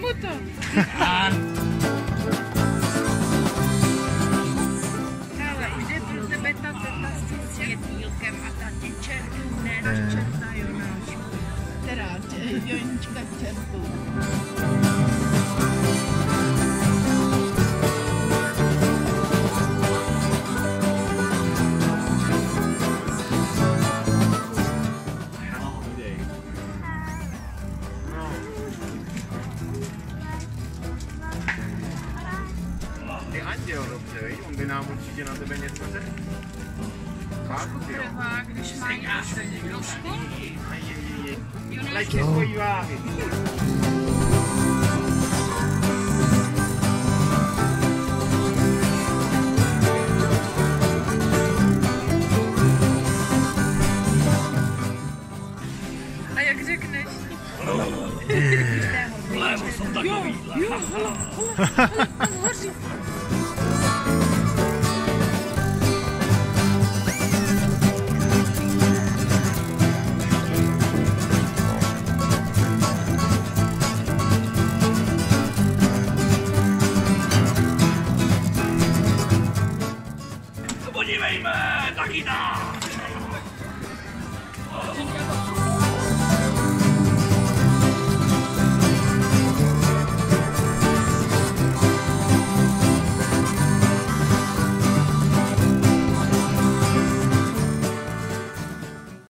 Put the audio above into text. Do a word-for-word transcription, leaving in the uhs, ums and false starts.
to. Ale jde pro tebe ta teta s světýlkem a ta tě čertu, ne, náš čerta Jonáš. Teda Jonička čertu. Anděl, dobře, víš? On by nám určitě na tebe něco řekl. Chápu ty, jo? Když má nějakou školu. Leďte svojí váhy. A jak řekneš? Levo jsou takový. Jo, jo, hele, hele, hele.